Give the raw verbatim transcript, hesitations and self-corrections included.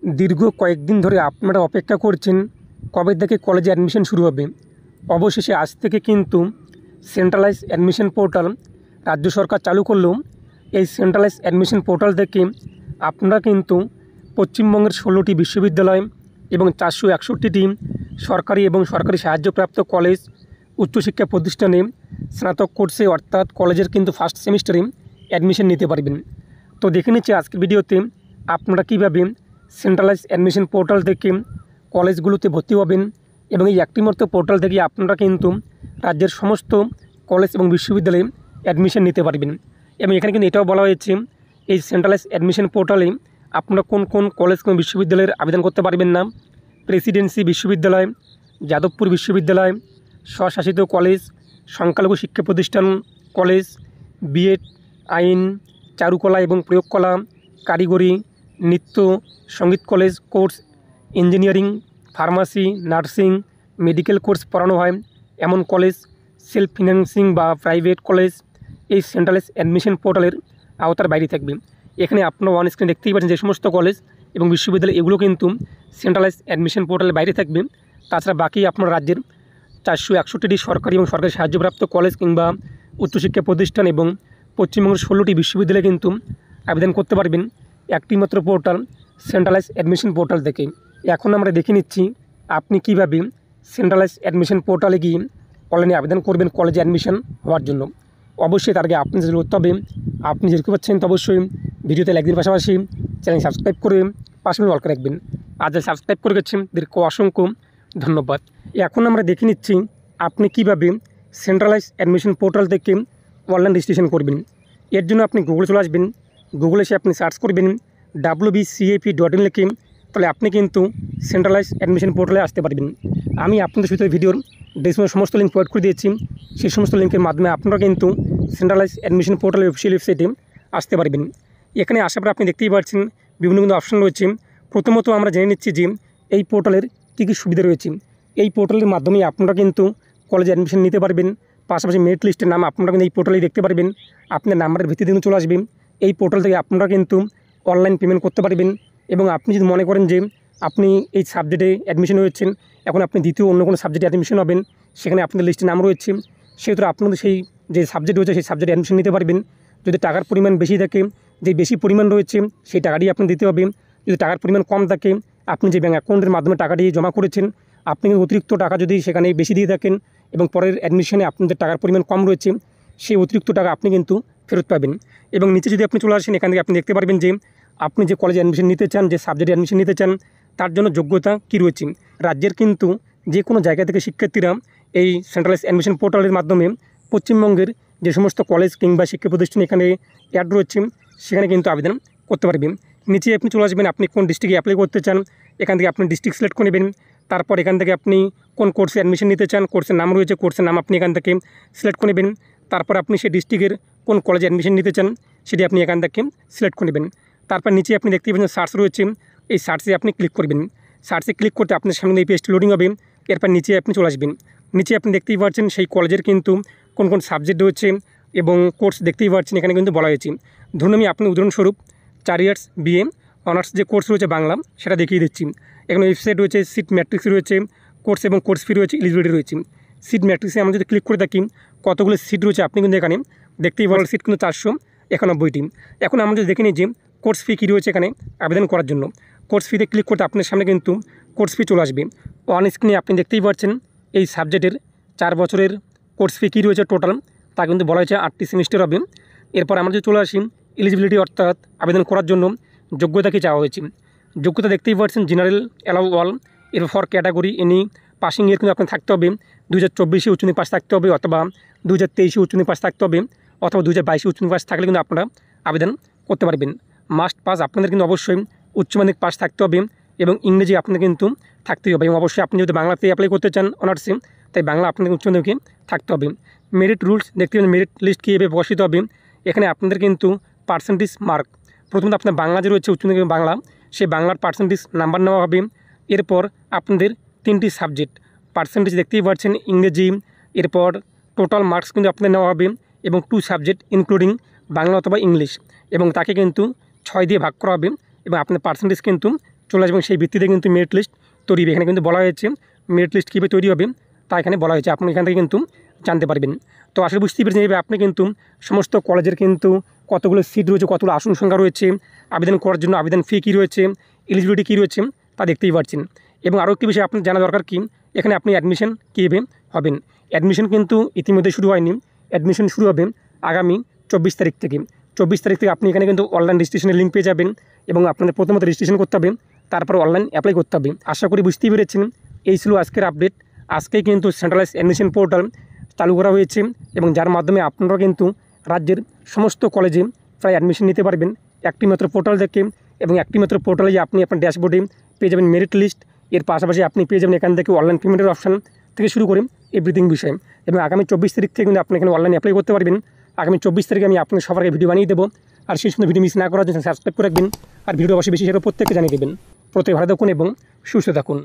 দীর্ঘ কয়েকদিন ধরে আপনারা অপেক্ষা করছেন কবে থেকে কলেজে অ্যাডমিশন শুরু হবে। অবশেষে আজ থেকে কিন্তু সেন্ট্রালাইজ অ্যাডমিশন পোর্টাল রাজ্য সরকার চালু করলেও এই সেন্ট্রালাইজ অ্যাডমিশন পোর্টাল থেকে আপনারা কিন্তু পশ্চিমবঙ্গের ষোলোটি বিশ্ববিদ্যালয় এবং চারশো একষট্টিটি সরকারি এবং সরকারি সাহায্যপ্রাপ্ত কলেজ উচ্চশিক্ষা প্রতিষ্ঠানে স্নাতক কোর্সে অর্থাৎ কলেজের কিন্তু ফার্স্ট সেমিস্টারে অ্যাডমিশন নিতে পারবেন। তো দেখে নিচ্ছি আজকের ভিডিওতে আপনারা কীভাবে সেন্ট্রালাইজ অ্যাডমিশন পোর্টাল থেকে কলেজগুলোতে ভর্তি হবেন এবং এই একটি মাত্র পোর্টাল থেকে আপনারা কিন্তু রাজ্যের সমস্ত কলেজ এবং বিশ্ববিদ্যালয়ে অ্যাডমিশন নিতে পারবেন। এবং এখানে কিন্তু এটাও বলা হয়েছে এই সেন্ট্রালাইজ অ্যাডমিশন পোর্টালে আপনারা কোন কোন কলেজ এবং বিশ্ববিদ্যালয়ের আবেদন করতে পারবেন না। প্রেসিডেন্সি বিশ্ববিদ্যালয়, যাদবপুর বিশ্ববিদ্যালয়, স্বশাসিত কলেজ, সংখ্যালঘু শিক্ষা প্রতিষ্ঠান কলেজ, বিএড, আইন, চারুকলা এবং প্রয়োগকলা, কারিগরি, নৃত্য, সঙ্গীত college course, engineering, pharmacy, nursing, medical course পড়ানো হয় এমন কলেজ, সেলফ ফিন্যান্সিং বা প্রাইভেট কলেজ এই সেন্ট্রালাইজ অ্যাডমিশন পোর্টালের আওতার বাইরে থাকবে। এখানে আপনারা ওয়ান স্ক্রিন দেখতেই পাচ্ছেন যে সমস্ত কলেজ এবং বিশ্ববিদ্যালয় এগুলো কিন্তু সেন্ট্রালাইজ অ্যাডমিশন পোর্টালের বাইরে থাকবে। তাছাড়া বাকি আপনার রাজ্যের চারশো একষট্টিটি সরকারি এবং সরকারি সাহায্যপ্রাপ্ত কলেজ কিংবা উচ্চশিক্ষা প্রতিষ্ঠান এবং পশ্চিমবঙ্গের ষোলোটি বিশ্ববিদ্যালয়ে কিন্তু আবেদন করতে পারবেন একটি মাত্র পোর্টাল সেন্ট্রালাইজ অ্যাডমিশন পোর্টাল থেকে। এখন আমরা দেখে নিচ্ছি আপনি কীভাবে সেন্ট্রালাইজ অ্যাডমিশন পোর্টালে গিয়ে অনলাইনে আবেদন করবেন কলেজে অ্যাডমিশন হওয়ার জন্য। অবশ্যই তার আগে আপনি যদি করতে হবে আপনি যেরকম পাচ্ছেন তো অবশ্যই ভিডিওতে লাইক দিন, পাশাপাশি চ্যানেল সাবস্ক্রাইব করে পাশে অল করে রাখবেন। আর যারা সাবস্ক্রাইব করে গেছেন তাদেরকে অসংখ্য ধন্যবাদ। এখন আমরা দেখে নিচ্ছি আপনি কীভাবে সেন্ট্রালাইজ অ্যাডমিশন পোর্টাল থেকে অনলাইন রেজিস্ট্রেশন করবেন। এর জন্য আপনি গুগলে চলে আসবেন। গুগলে এসে আপনি সার্চ করবেন W B C A P dot in লিখে, তাহলে আপনি কিন্তু সেন্ট্রালাইজ অ্যাডমিশন পোর্টালে আসতে পারবেন। আমি আপনাদের সাথে ভিডিওর ডেসক্রিপশনে সমস্ত লিঙ্ক প্রোভাইড করে দিয়েছি। সেই সমস্ত লিঙ্কের মাধ্যমে আপনারা কিন্তু সেন্ট্রালাইজ অ্যাডমিশন পোর্টালের অফিসিয়াল ওয়েবসাইটে আসতে পারবেন। এখানে আসার পর আপনি দেখতেই পাচ্ছেন বিভিন্ন কিন্তু অপশন রয়েছে। প্রথমত আমরা জেনে নিচ্ছি যে এই পোর্টালের কী কী সুবিধা রয়েছে। এই পোর্টালের মাধ্যমে আপনারা কিন্তু কলেজে অ্যাডমিশন নিতে পারবেন। পাশাপাশি মেরিট লিস্টের নাম আপনারা কিন্তু এই পোর্টালেই দেখতে পারবেন। আপনার নাম্বারের ভিত্তিতে কিন্তু চলে আসবেন। এই পোর্টাল থেকে আপনারা কিন্তু অনলাইন পেমেন্ট করতে পারবেন। এবং আপনি যদি মনে করেন যে আপনি এই সাবজেক্টে অ্যাডমিশন হয়েছেন, এখন আপনি দ্বিতীয় অন্য কোনো সাবজেক্টে অ্যাডমিশন হবেন, সেখানে আপনাদের লিস্টে নাম রয়েছে, সেহেতু আপনাদের সেই যে সাবজেক্ট রয়েছে সেই সাবজেক্টে অ্যাডমিশন নিতে পারবেন। যদি টাকার পরিমাণ বেশি থাকে, যে বেশি পরিমাণ রয়েছে সেই টাকাটি আপনি দিতে হবে। যদি টাকার পরিমাণ কম থাকে, আপনি যে ব্যাঙ্ক অ্যাকাউন্টের মাধ্যমে টাকাটি জমা করেছেন, আপনি অতিরিক্ত টাকা যদি সেখানে বেশি দিয়ে থাকেন এবং পরের অ্যাডমিশনে আপনাদের টাকার পরিমাণ কম রয়েছে, সেই অতিরিক্ত টাকা আপনি কিন্তু ফেরত পাবেন। এবং নিচে যদি আপনি চলে আসেন, এখান থেকে আপনি দেখতে পারবেন যে আপনি যে কলেজে অ্যাডমিশন নিতে চান, যে সাবজেক্টে অ্যাডমিশন নিতে চান, তার জন্য যোগ্যতা কী রয়েছে। রাজ্যের কিন্তু যে কোনো জায়গা থেকে শিক্ষার্থীরা এই সেন্ট্রালাইজ অ্যাডমিশন পোর্টালের মাধ্যমে পশ্চিমবঙ্গের যে সমস্ত কলেজ কিংবা শিক্ষা প্রতিষ্ঠান এখানে অ্যাড রয়েছে সেখানে কিন্তু আবেদন করতে পারবেন। নিচে আপনি চলে আসবেন, আপনি কোন ডিস্ট্রিক্টে অ্যাপ্লাই করতে চান, এখান থেকে আপনি ডিস্ট্রিক্ট সিলেক্ট করে নেবেন। তারপর এখান থেকে আপনি কোন কোর্সে অ্যাডমিশন নিতে চান, কোর্সের নাম রয়েছে, কোর্সের নাম আপনি এখান থেকে সিলেক্ট করে নেবেন। তারপর আপনি সেই ডিস্ট্রিক্টের কোন কলেজে অ্যাডমিশন নিতে চান সেটি আপনি এখান থেকে সিলেক্ট করে নেবেন। তারপর নিচে আপনি দেখতে পাচ্ছেন সার্চ রয়েছে, এই সার্চে আপনি ক্লিক করবেন। সার্চে ক্লিক করতে আপনার সামনে এই পেজটি লোডিং হবে। এরপর নিচে আপনি চলে আসবেন। নিচে আপনি দেখতেই পাচ্ছেন সেই কলেজের কিন্তু কোন কোন সাবজেক্ট রয়েছে এবং কোর্স দেখতেই পাচ্ছেন এখানে কিন্তু বলা হয়েছে। ধরুন আমি আপনি উদাহরণস্বরূপ চার ইয়ার্স বিএ অনার্স যে কোর্স রয়েছে বাংলা সেটা দেখিয়ে দিচ্ছি। এখানে ওয়েবসাইট রয়েছে, সিট ম্যাট্রিক্স রয়েছে, কোর্স এবং কোর্স ফি রয়েছে, এলিজিবিলিটি রয়েছে। সিট ম্যাট্রিক্সে আমরা যদি ক্লিক করে থাকি কতগুলো সিট রয়েছে আপনি কিন্তু এখানে দেখতেই পারেন। সিট কিন্তু চারশো একানব্বইটি। এখন আমরা যদি দেখে নিই যে কোর্স ফি কী রয়েছে এখানে আবেদন করার জন্য। কোর্স ফিতে ক্লিক করতে আপনার সামনে কিন্তু কোর্স ফি চলে আসবে। অন স্ক্রিনে আপনি দেখতেই পাচ্ছেন এই সাবজেক্টের চার বছরের কোর্স ফি কী রয়েছে টোটাল, তা কিন্তু বলা হয়েছে আটটি সেমিস্টার হবে। এরপর আমরা যদি চলে আসি এলিজিবিলিটি অর্থাৎ আবেদন করার জন্য যোগ্যতা কী চাওয়া হয়েছে। যোগ্যতা দেখতেই পাচ্ছেন জেনারেল অ্যালাউ অল। এর for category any passing year কিন্তু আপনার থাকতে হবে দু হাজার চব্বিশে উচ্চমাধ্যমিক পাস থাকতে হবে, অথবা দু হাজার তেইশে উচ্চমাধ্যমিক পাস থাকতে হবে, অথবা দু হাজার বাইশে উচ্চমাধ্যমিক পাস থাকলে কিন্তু আপনারা আবেদন করতে পারবেন। মাস্ট পাস আপনাদের কিন্তু অবশ্যই উচ্চমাধ্যমিক পাস থাকতে হবে এবং ইংরেজি আপনাদের কিন্তু থাকতেই হবে। এবং অবশ্যই আপনি যদি বাংলাতে অ্যাপ্লাই করতে চান অনার্সে, তাই বাংলা আপনাদের উচ্চমাধ্যমিকে থাকতে হবে। মেরিট রুলস দেখতে পাবেন, মেরিট লিস্ট কীভাবে প্রকাশিত হবে। এখানে আপনাদের কিন্তু পার্সেন্টেজ মার্ক, প্রথমত আপনার বাংলা যে রয়েছে উচ্চমাধ্যমিক বাংলা, সেই বাংলার পার্সেন্টেজ নাম্বার নেওয়া হবে। এরপর আপনাদের তিনটি সাবজেক্ট পার্সেন্টেজ দেখতেই পাচ্ছেন, ইংরেজি, এরপর টোটাল মার্কস কিন্তু আপনাদের নেওয়া হবে এবং টু সাবজেক্ট ইনক্লুডিং বাংলা অথবা ইংলিশ, এবং তাকে কিন্তু ছয় দিয়ে ভাগ করা হবে এবং আপনার পার্সেন্টেজ কিন্তু চলে আসবে এবং সেই ভিত্তিতে কিন্তু মেরিট লিস্ট তৈরি হবে। এখানে কিন্তু বলা হয়েছে মেরিট লিস্ট কীভাবে তৈরি হবে তা এখানে বলা হয়েছে, আপনি এখান থেকে কিন্তু জানতে পারবেন। তো আসলে বুঝতেই পেরেছেন এইভাবে আপনি কিন্তু সমস্ত কলেজের কিন্তু কতগুলো সিট রয়েছে, কতগুলো আসন সংখ্যা রয়েছে, আবেদন করার জন্য আবেদন ফি কী রয়েছে, এলিজিবিলিটি কী রয়েছে তা দেখতেই পাচ্ছেন। এবং আরও একটি বিষয় আপনার জানা দরকার কি, এখানে আপনি অ্যাডমিশন কীভাবে হবেন। অ্যাডমিশন কিন্তু ইতিমধ্যে শুরু হয়নি, অ্যাডমিশন শুরু হবে আগামী চব্বিশ তারিখ থেকে। চব্বিশ তারিখ থেকে আপনি এখানে কিন্তু অনলাইন রেজিস্ট্রেশনের লিঙ্ক পেয়ে যাবেন এবং আপনাদের প্রথমত রেজিস্ট্রেশন করতে হবে, তারপর অনলাইন অ্যাপ্লাই করতে হবে। আশা করি বুঝতেই পেরেছেন। এই ছিল আজকের আপডেট। আজকে কিন্তু সেন্ট্রালাইজ অ্যাডমিশন পোর্টাল চালু করা হয়েছে এবং যার মাধ্যমে আপনারা কিন্তু রাজ্যের সমস্ত কলেজে প্রায় অ্যাডমিশন নিতে পারবেন একটি মাত্র পোর্টাল থেকে। এবং একটি মাত্র পোর্টালে আপনি আপনার ড্যাশবোর্ডে পেয়ে যাবেন মেরিট লিস্ট, এর পাশাপাশি আপনি পেয়ে যাবেন এখান থেকে অনলাইন পেমেন্টের অপশান থেকে শুরু করে এভরিথিং বিষয়। এবং আগামী চব্বিশ তারিখ থেকে কিন্তু আপনি এখানে অনলাইন অ্যাপ্লাই করতে পারবেন। আগামী চব্বিশ তারিখে আমি আপনার সবার আগে ভিডিও বানিয়ে দেবো। আর সেই সুন্দর ভিডিও মিস না করার জন্য সাবস্ক্রাইব করে রাখবেন আর ভিডিও অবশ্যই বেশি হিসেবে প্রত্যেককে জানিয়ে দেবেন। প্রত্যেকে ভালো থাকুন এবং সুস্থ থাকুন।